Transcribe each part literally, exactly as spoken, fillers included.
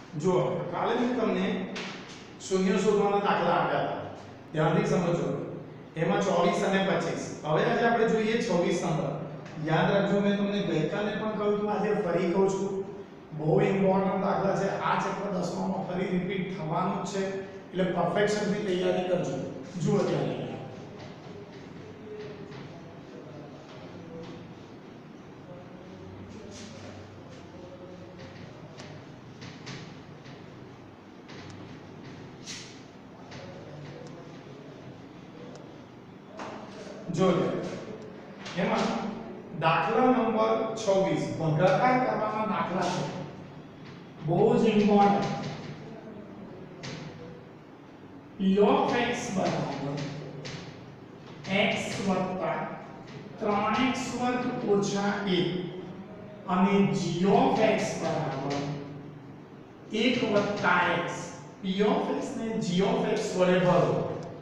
જો કાલે મેં તમને શૂન્ય શોધવાના દાખલા આપ્યા હતા, ધ્યાનથી સમજો. એમાં ચોવીસ અને પચીસ. હવે આજે આપણે જોઈએ છવ્વીસ નંબર. યાદ રાખજો, મેં તમને ગઈકાલે પણ કહ્યું હતું, આજે ફરી કહું છું. બહુ ઇમ્પોર્ટન્ટ દાખલા છે. આ ચેપ્ટર દસમામાં ફરી રિપીટ થવાનું જ છે, એટલે પરફેક્શનથી તૈયારી કરજો. જુઓ ત્યાં જો એમાં દાખલા નંબર છવ્વીસ ભાગાકાર કરવાના દાખલા છે, બહુ જ ઇમ્પોર્ટન્ટ. p of x બરાબર x ત્રણ એક્સ વર્ગ ઓછા એક અને g of x બરાબર એક વત્તા x. p of x ને g of x વડે ભાગો.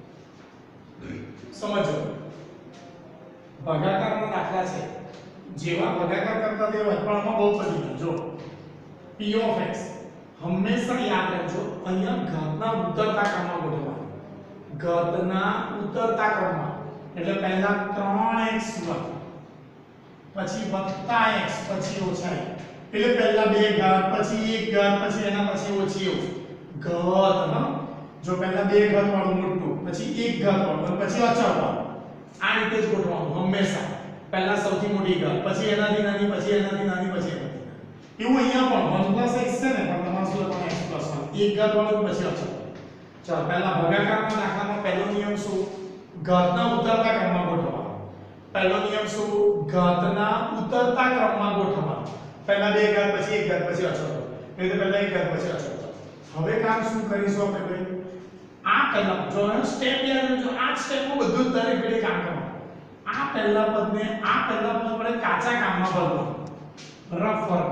સમજો, ભાગાકારના દાખલા છે, જેવા ભાગાકાર કરતા તેવા, પણ આમાં બહુ પડી ગયું. જો p of x હંમેશા યાદ રાખજો, અહીંયા ઘાતના ઉતરતા ક્રમમાં ગોઠવવાનું. ઘાતના ઉતરતા ક્રમમાં એટલે પહેલા ત્રણ એક્સ વર્ગ, પછી વત્તા x, પછી ઓછા એક. એટલે પહેલા બે ઘાત, પછી એક ઘાત, પછી એના પછી ઓછી એક ઘાત. હા, જો પહેલા બે ઘાત વાળું મોટું, પછી એક ઘાત વાળું, પછી અચળ વાળું. આ રીતે જ ગોઠવવાનું હંમેશા. પહેલા સૌથી મોટી ઘાત, પછી એનાથી નાની, પછી એનાથી નાની, પછી એનાથી નાની. એવું અહીંયા પણ one plus x છે ને, પણ તમારે શું લખવાનું? x plus one. એક ઘાત વાળું, પછી અચળ. ચાલો, પહેલા ભાગાકારના દાખલામાં પહેલો નિયમ શું? ઘાતના ઉતરતા ક્રમમાં ગોઠવવાનો. પહેલો નિયમ શું? ઘાતના ઉતરતા ક્રમમાં ગોઠવવાનો. પહેલા બે ઘાત, પછી એક ઘાત, પછી અચળ. એટલે પહેલા એક ઘાત, પછી અચળ. હવે કામ શું કરીશું આપણે ભાઈ? આ પહેલા જો સ્ટેપ યાદ રાખજો, આ સ્ટેપમાં બધું જ દરેક ઘડી કામ કરવાનું. આ પહેલા પદને આ પહેલા પદ વડે કાચા કામમાં બદલવાનું, રફ વર્ક.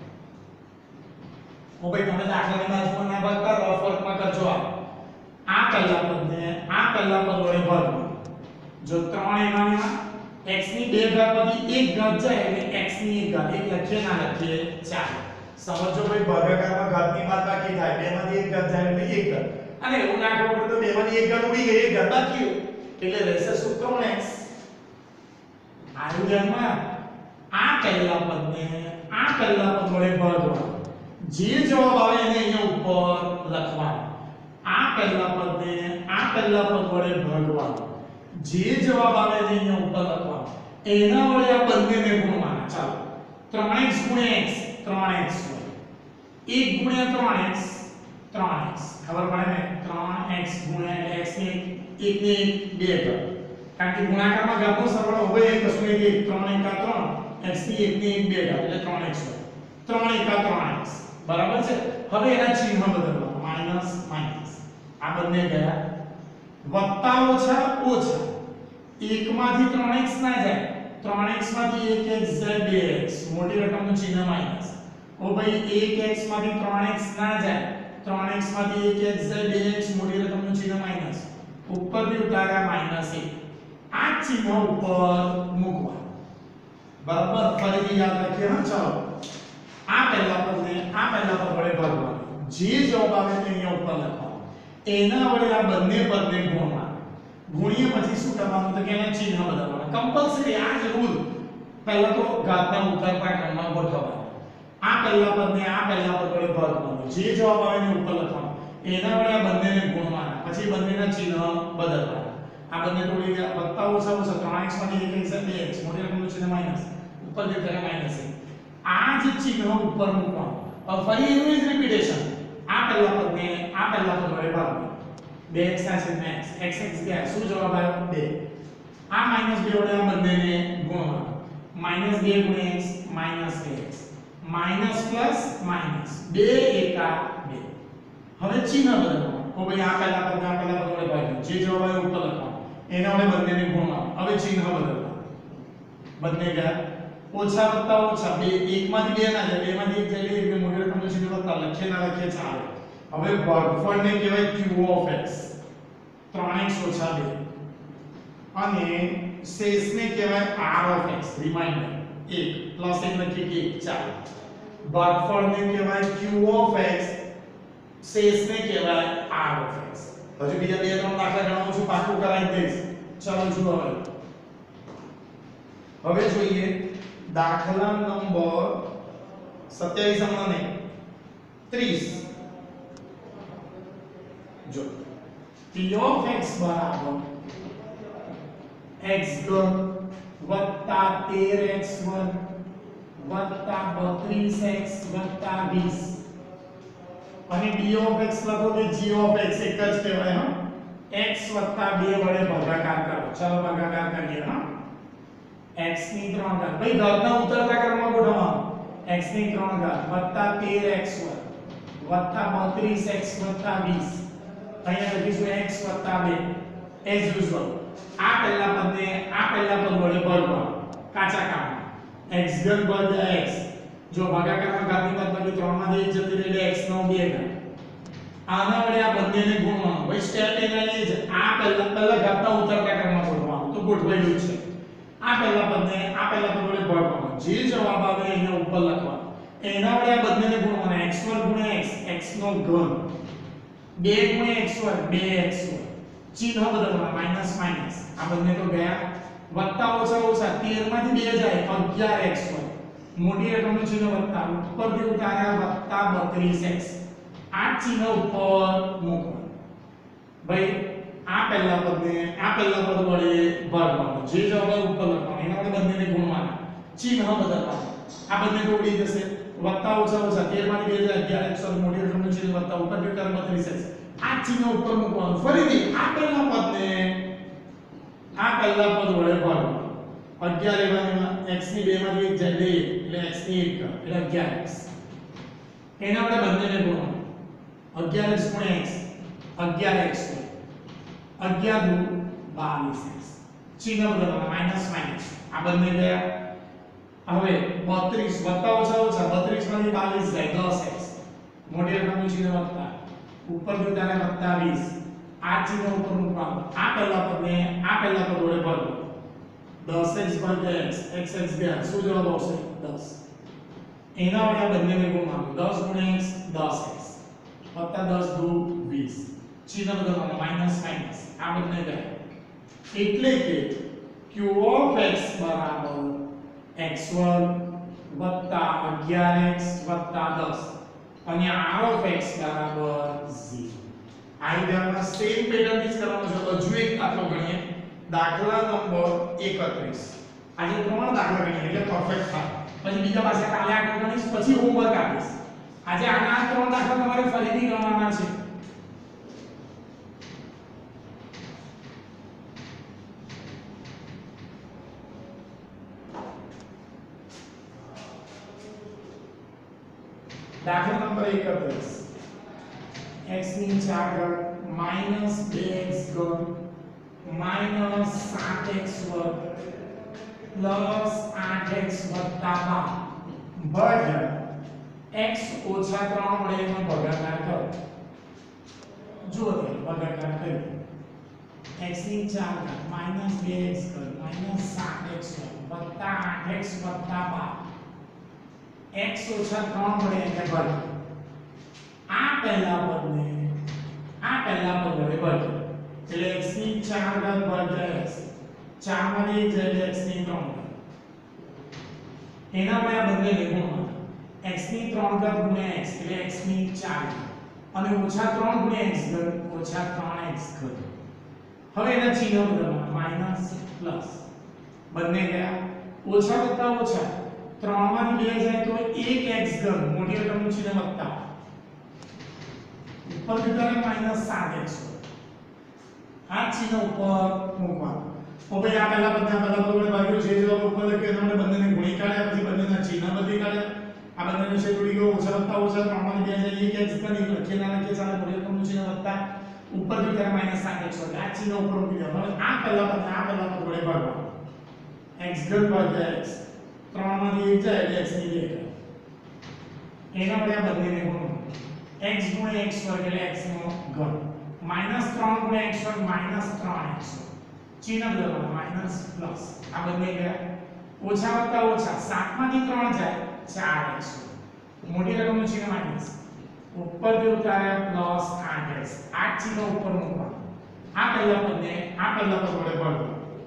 ઓ ભાઈ, તમે દાખલાની બાજુમાં ના ભાગતા, રફ વર્કમાં કરજો. આ આ પહેલા પદને આ પહેલા પદ વડે ભાગવાનું. જો ત્રણ એમાં x ની બે ઘાત પછી એક ઘાત જાય એટલે x ની એક ઘાત. એક લખીએ ના લખીએ ચાલે. સમજો ભાઈ, ભાગાકારમાં ઘાતની બાદબાકી થાય, બે માંથી એક ઘાત જાય એટલે એક ઘાત. અને એવું ના ખબર પડે તો બે માંથી એક ઘાત ઉડી ગઈ, એક ઘાત બાકી હોય એટલે રહેશે શું? ત્રણ એક્સ. આનું ધ્યાનમાં આ પહેલા પદને આ પહેલા પદ વડે ભાગવાનું. જે જવાબ આવે એને અહીંયા ઉપર લખવાનો. આ પહેલા પદને આ પહેલા પદ વડે ભાગવાનું. જે જવાબ આવે એને અહીંયા ઉપર લખવાનો. એના વડે આ બંનેને ગુણવાના. ચાલો, ત્રણ એક્સ ગુણ્યા x, ત્રણ એક્સ હોય. એક ગુણ્યા ત્રણ એક્સ, ત્રણ એક્સ. ખબર પડે ને? ત્રણ એક્સ ગુણ્યા x ની એક ની બે ઘાત. કારણ કે ગુણાકારમાં ઘાતનો સરવાળો હોય એ કશું નહીં, એક ત્રણ એકા ત્રણ, x ની એક ની એક બે ઘાત એટલે ત્રણ એક્સ હોય. ત્રણ એકા ત્રણ એક્સ બરાબર છે. હવે એના ચિહ્ન બદલવા, માઈનસ માઈનસ. આ બંને ગયા. વત્તા ઓછા ઓછા. એક માંથી ત્રણ એક્સ ના જાય, ત્રણ એક્સ માંથી એક એક્સ જાય બે એક્સ. મોટી રકમનું ચિહ્ન માઈનસ. ઓ ભાઈ, એક એક્સ માંથી ત્રણ એક્સ ના જાય, ત્રણ એક્સ માંથી એક એક્સ જાય બે એક્સ. મોટી રકમનું ચિહ્ન માઈનસ. ઉપરથી ઉતાર્યા માઈનસ એક. આ ચિહ્ન ઉપર મૂકવા. બરાબર, ફરીથી યાદ રાખીએ. હા, ચાલો, આ પહેલા પદને આ પહેલા પદ વડે ભાગવાનું. જે જવાબ આવે તે અહીંયા ઉપર લખવાનો. એના વડે આ બંને પદને ગુણવાના. ગુણીએ પછી શું કરવાનું? તો કે એના ચિહ્ન બદલવાના. કમ્પલ્સરી આ જ રૂલ. પહેલા તો ઘાતના ઉતરતા ક્રમમાં ગોઠવવાનો. આ પહેલા પદને આ પહેલા પદ વડે ભાગવાનું. જે જવાબ આવે એને ઉપર લખવાનો. એના વડે આ બંનેને ગુણવાના. પછી બંનેના ચિહ્ન બદલવાના. આ બંને તોડી ગયા. વત્તા ઓછા ઓછા, ત્રણ એક્સ માંથી એક એક્સ બે એક્સ. મોટી રકમનું ચિહ્ન માઈનસ. ઉપર જે કરે માઈનસ એક. આ જ ચિહ્ન ઉપર મૂકવાનું. હવે ફરી એનું જ રિપીટેશન. આ પહેલા પદને આ પહેલા પદ વડે ભાગવાનું. બે એક્સ ના છેદમાં x, x x ગયા. શું જવાબ આવ્યો? બે. આ માઈનસ બે વડે આ બંનેને ગુણવાનું. માઈનસ બે ગુણ્યા x, માઈનસ બે x. Minus plus minus. બે એકા બે. હવે ચિહ્ન બદલવાનું. ઓ ભાઈ, આ પહેલા પદને આ પહેલા પદ વડે ભાગ્યું. જે જવાબ આવે ઉપર લખવાનું. એના વડે બંનેને ગુણવાનું. હવે ચિહ્ન બદલવાનું. બંને ગયા. ઓછા વત્તા ઓછા, બે એક માંથી બે ના જાય, બે માંથી એક જાય એટલે મોટી રકમનું ચિહ્ન વત્તા. લખીએ ના લખીએ ચાલે. હવે ભાગફળને કહેવાય q of x. ત્રણ એક્સ ઓછા બે. અને શેષને કહેવાય r of x. રિમાઇન્ડર એક પ્લસ એક લખીએ કે એક. ચાલો, ભાગફળને કહેવાય q of x શેષને કહેવાય r of x. હજુ બીજા બે ત્રણ દાખલા ગણાવું છું, પાકું કરાવી દઈશ. ચાલો જુઓ હવે હવે જોઈએ દાખલા નંબર સત્યાવીસ અને ત્રીસ. જો p of x બરાબર x ઘન વત્તા તેર એક્સ વર્ગ વત્તા બત્રીસ એક્સ વત્તા વીસ અને d of x લખો કે g of x એક જ કહેવાય. હા x વત્તા બે વડે ભાગાકાર કરો. ચાલો ભાગાકાર કરીએ. હા x ની ત્રણ ઘાત ભાઈ ઘાતના ઉતરતા ક્રમમાં ગોઠવવાનું. x ની ત્રણ ઘાત વત્તા તેર એક્સ વર્ગ વત્તા બત્રીસ એક્સ વત્તા વીસ. અહીંયા લખીશું x વત્તા બે as usual. આ પહેલા પદને આ પહેલા પદ વડે ભાગવાનું કાચા કામમાં. x ઘન ભાગ્યા x જો ભાગાકારમાં ઘાતની બાદબાકી ત્રણ માંથી એક જતી રહી એટલે x નો બે ઘાત. આના વડે આ બંનેને ગુણવાનું. ભાઈ સ્ટેપ એના એ જ આ પહેલા પહેલા ઘાતના ઉતરતા ક્રમમાં ગોઠવવાનું. તો ગોઠવાયેલું છે. આ પહેલા પદને આ પહેલા પદ વડે ભાગવાનું. જે જવાબ આવે અહીંયા ઉપર લખવાનું. એના વડે આ બંનેને ગુણવાના. x વર્ગ ગુણ્યા x x નો ઘન બે ગુણ્યા x વર્ગ બે x વર્ગ ચિહ્ન બદલવાના માઈનસ માઈનસ આ બંને તો ગયા વત્તા ઓછા ઓછા તેર માંથી બે જાય અગિયાર એક્સ વર્ગ મોટી રકમનું ચિહ્ન વત્તા ઉપરથી ઉતાર્યા વત્તા બત્રીસ એક્સ આ ચિહ્ન ઉપર મૂકવાનું. ભાઈ આ પહેલા પદને આ પહેલા પદ વડે ભાગવાનું. જે જવાબ ઉપર લખવાનું એના વડે બંનેને ગુણવાના. ચિહ્ન બદલવાનું. આ બંને તો ઉડી જશે. વત્તા ઓછા ઓછા તેર માંથી બે જાય અગિયાર એક્સ વર્ગ મોટી રકમનું ચિહ્ન વત્તા ઉપરથી ઉતાર્યા બત્રીસ એક્સ આ ચિહ્ન ઉપર મૂકવાનું. ફરીથી આ પહેલા પદને આ પહેલા પદ વડે ભાગવાનું. અગિયાર એમાં x ની બે માંથી એક જાય બે એટલે x ની એક એટલે અગિયાર એક્સ એના વડે બંનેને ગુણવાનું. અગિયાર એક્સ ગુણ્યા x અગિયાર એક્સ અગિયાર દુ બાવીસ એક્સ ચિહ્ન બદલવાના માઈનસ માઈનસ આ બંને ગયા. હવે બત્રીસ વત્તા ઓછા ઓછા બત્રીસ માંથી બાવીસ જાય દસ એક્સ મોટી રકમનું ચિહ્ન વત્તા ઉપરથી ઉતારે વત્તા વીસ આ ચિહ્ન ઉપર મૂકવાનું. આ પહેલા પદને આ પહેલા પદ વડે ભાગવાનું. દસ એક્સ ભાગ્યા x x x ગયા શું જવાબ આવશે દસ. એના વડે આ બંનેને ગુણવાનું. દસ ગુણ્યા x દસ એક્સ વત્તા દસ દુ વીસ ચિહ્ન બદલવાનું માઈનસ માઈનસ આ બંને ગયા. એટલે કે q of x બરાબર x વર્ગ વત્તા અગિયાર એક્સ વત્તા દસ અને r of x બરાબર ઝીરો. આ વિધાનમાં સેમ પેટર્ન થી કરવાનું છે. હજુ એક દાખલો ગણીએ. દાખલા નંબર એકત્રીસ. આજે ત્રણ દાખલા ગણીએ એટલે પરફેક્ટ થાય. પછી બીજા પાસે કાલે આગળ ગણીશ પછી હોમવર્ક આપીશ. આજે આના ત્રણ દાખલા તમારે ફરીથી ગણવાના છે. દાખલા નંબર એકત્રીસ. x ની ચાર ઘાત માઈનસ બે એક્સ ઘન માઈનસ સાત એક્સ વર્ગ પ્લસ આઠ એક્સ વત્તા બાર ભાગ્યા x ઓછા ત્રણ વડે એનો ભાગાકાર કરો. જુઓ તો ભાગાકાર કરીએ. x ની ચાર ઘાત માઈનસ બે એક્સ ઘન માઈનસ સાત એક્સ વર્ગ વત્તા આઠ એક્સ વત્તા બાર x ઓછા ત્રણ વડે એને ભાગ્યા. આ પહેલા પદને આ પહેલા પદ વડે ભાગ્યા એટલે x ની ચાર ઘાત ભાગ્યા x ચાર માંથી એક જાય x ની ત્રણ ઘાત એના વડે આ બંનેને ગુણવાના. x ની ત્રણ ઘાત ગુણ્યા x એટલે x ની ચાર ઘાત અને ઓછા ત્રણ ગુણ્યા x ઘન ઓછા ત્રણ x ઘન. હવે એના ચિહ્ન બદલવાના માઈનસ પ્લસ બંને ગયા. ઓછા વત્તા ઓછા ત્રણ માંથી બે જાય તો એક x ઘન મોટી રકમનું ચિહ્ન વત્તા ઉપર બીજાને માઈનસ સાત એક્સ આ ચિહ્ન ઉપર મૂકવાનું. તો ભાઈ આ પહેલા બધા પહેલા પદ વડે ભાગ્યું છે જવાબ ઉપર લખ્યો એના વડે બંનેને ગુણી કાઢ્યા પછી બંનેના ચિહ્ન બદલી કાઢ્યા. આ બંનેનો છે જોડી ગયો. ઓછા વત્તા ઓછા ત્રણ માંથી બે જાય એક x ઘન લખીએ ના લખીએ ચાલે મોટી રકમનું ચિહ્ન વત્તા ઉપર બીજાને માઈનસ સાત એક્સ આ ચિહ્ન ઉપર મૂકી દેવાનું. હવે આ પહેલા પદ આ પહેલા પદ વડે ભાગવાનું. x ઘન ભાગ્યા x ત્રણ માંથી એક જાય એટલે x ની બે એના વડે આ બંનેને ગુણવાનું. x ગુણ્યા x વર્ગ એટલે x નો ઘન માઈનસ ત્રણ ગુણ્યા x વર્ગ માઈનસ ત્રણ x ચિહ્ન બદલવાનું માઈનસ પ્લસ આ બંને ગયા. ઓછા વત્તા ઓછા સાત માંથી ત્રણ જાય ચાર x મોટી રકમનું ચિહ્ન માઈનસ ઉપરથી ઉતાર્યા પ્લસ આઠ એક્સ આઠ ચિહ્ન ઉપર મૂકવાનું આ પહેલા પદને આ પહેલા પદ વડે ભાગો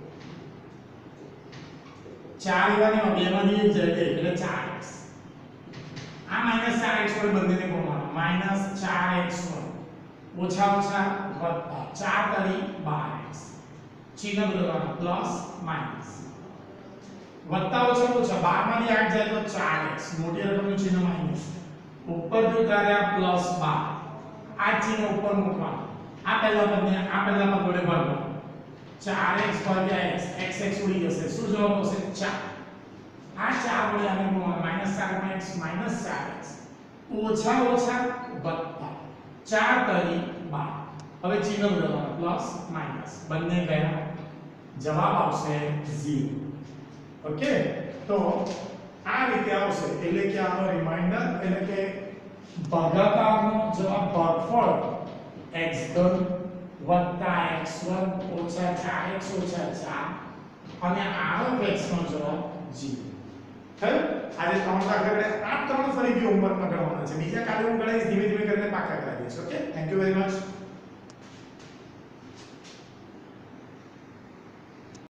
ચાર લેવાની બે માંથી એક જાય એટલે ચાર એક્સ આ માઈનસ ચાર એક્સ વડે બંનેને ગુણવાનું માઈનસ ચાર એક્સ ઓછા ઓછા વત્તા ચાર તરી બાર એક્સ ચિહ્ન બદલવાનું પ્લસ માઈનસ વત્તા ઓછા ઓછા બાર માંથી આઠ જાય તો ચાર એક્સ મોટી રકમનું ચિહ્ન માઈનસ ઉપરથી ઉતાર્યા પ્લસ બાર આ ચિહ્ન ઉપર મૂકવાનું આ પહેલા પદને આ પહેલા પદ વડે ભાગવાનું ચાર એક્સ ભાગ્યા x x x ઉડી જશે શું જવાબ આવશે ચાર આ ચાર વડે આને ગુણવાનું માઈનસ ચાર માં x માઈનસ ચાર એક્સ ઓછા ઓછા વત્તા ચાર તરી બાર હવે ચિહ્ન બદલવાનું પ્લસ માઈનસ બંને ગયા જવાબ આવશે ઝીરો ઓકે તો આ રીતે આવશે એટલે કે આનો રિમાઇન્ડર એટલે કે ભાગાકારનો જવાબ ભાગફળ x ઘન વત્તા x વન ઓછા ચાર એક્સ ઓછા ચાર અને r ઓફ x નો જવાબ ઝીરો થયું આજે ત્રણ દાખલા આ ત્રણ ફરીથી હોમવર્કમાં ગણવાના છે બીજા કાલે હું ગણાવીશ ધીમે ધીમે કરીને પાકા કરાવી દઈશ okay thank you very much